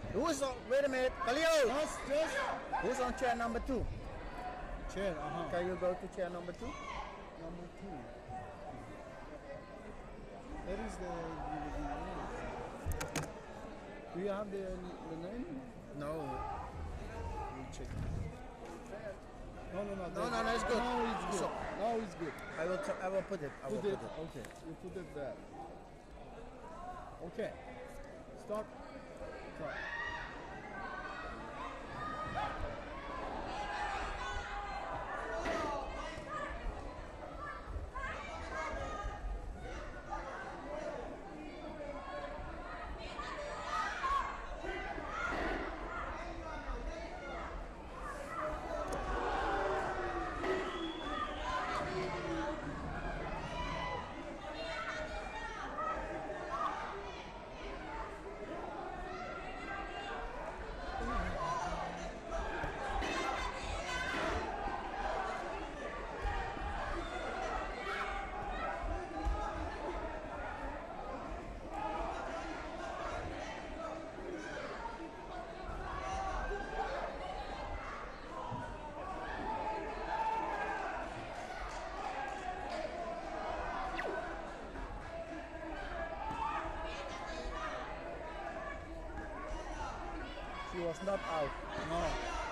Who's on? Wait a minute, Khalil. Just Who's on chair number 2? chair. Can you go to chair number 2? Number 2. That is the name. Do you have the name? No. We check. No. No, it's good. Now it's good. So, Now it's good. I will put it. I will put it. Okay. You put it there. Okay. Start. She was not out. No.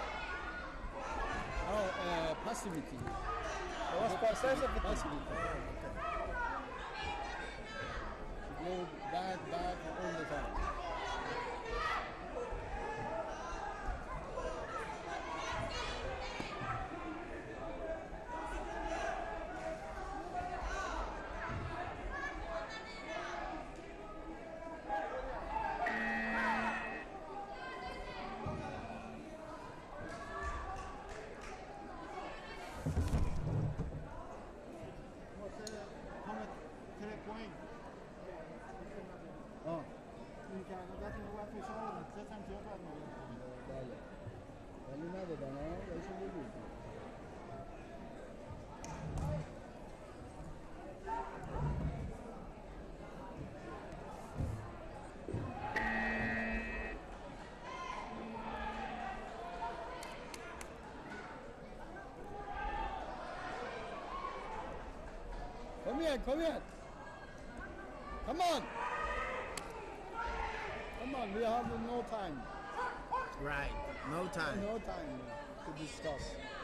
Passivity. It was passivity. Passivity. Go back all the time. Dale nada, no, eso es muy bien. Come here. Come on. We have no time. Right. No time. No time to discuss.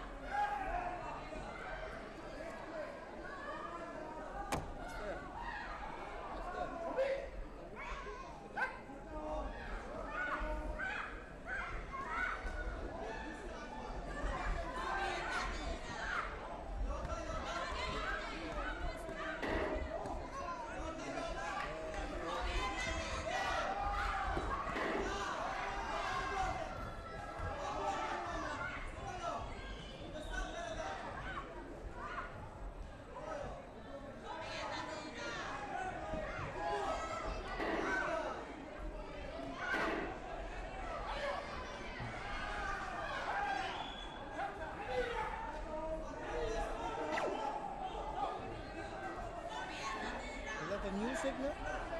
Is that a new signal?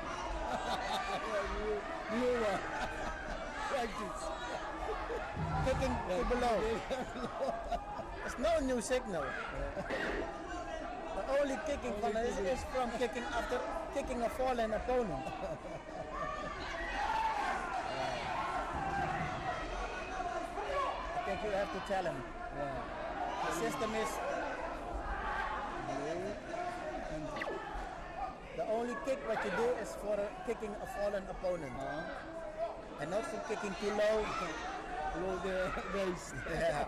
New one. Practice. Kicking to below. It's no new signal. The only kicking from is from kicking after kicking a fallen opponent. I think you have to tell him. The system is the only kick what you do is for kicking a fallen opponent. And not for kicking too low. Below the waist. Yeah.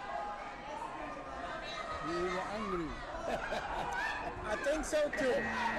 You were angry. I think so too.